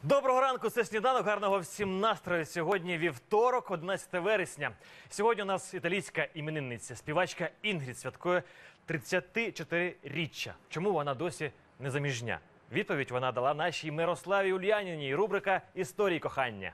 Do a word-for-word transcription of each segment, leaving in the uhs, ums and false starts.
Доброго ранку, це «Сніданок», гарного всім настрою. Сьогодні вівторок, одинадцяте вересня. Сьогодні у нас італійська іменинниця, співачка Інгрід святкує тридцятичотириріччя. Чому вона досі не заміжня? Відповідь вона дала нашій Мирославі Ульяніній. Рубрика «Історії кохання».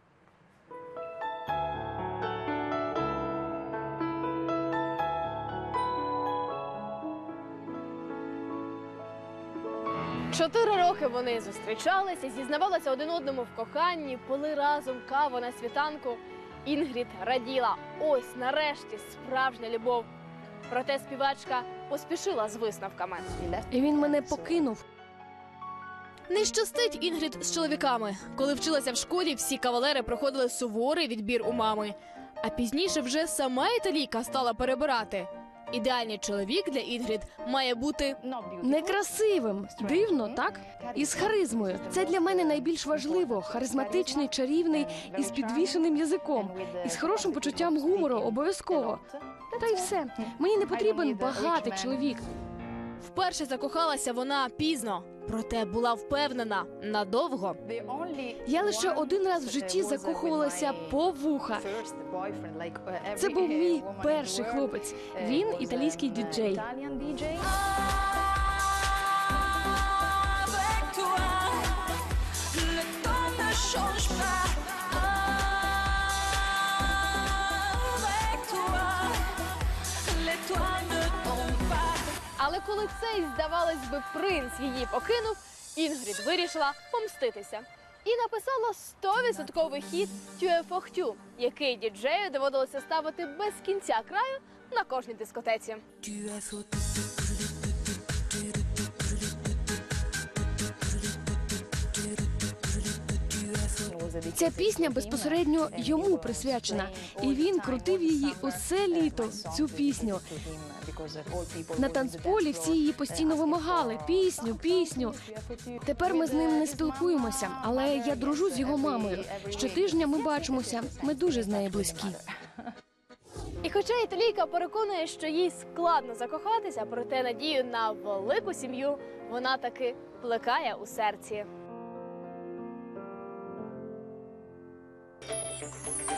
Чотири роки вони зустрічалися, зізнавалися один одному в коханні, пили разом каву на світанку. Інгрід раділа. Ось, нарешті, справжня любов. Проте співачка поспішила з висновками. І він мене покинув. Не щастить Інгрід з чоловіками. Коли вчилася в школі, всі кавалери проходили суворий відбір у мами. А пізніше вже сама італійка стала перебирати. Ідеальний чоловік для Інгрід має бути Некрасивим. Дивно, так? І з харизмою. Це для мене найбільш важливо. Харизматичний, чарівний і з підвішеним язиком. І з хорошим почуттям гумору обов'язково. Та й все. Мені не потрібен багатий чоловік. Вперше закохалася вона пізно, проте була впевнена – надовго. Я лише один раз в житті закохувалася по вуха. Це був мій перший хлопець. Він італійський діджей. Але коли цей, здавалось би, принц її покинув, Інгрід вирішила помститися. І написала стовідсотковий хіт «Tu es fortu», який діджею доводилося ставити без кінця краю на кожній дискотеці. Ця пісня безпосередньо йому присвячена. І він крутив її усе літо, цю пісню. На танцполі всі її постійно вимагали – пісню, пісню. Тепер ми з ним не спілкуємося, але я дружу з його мамою. Щотижня ми бачимося, ми дуже з нею близькі. І хоча італійка переконує, що їй складно закохатися, проте надію на велику сім'ю вона таки плекає у серці.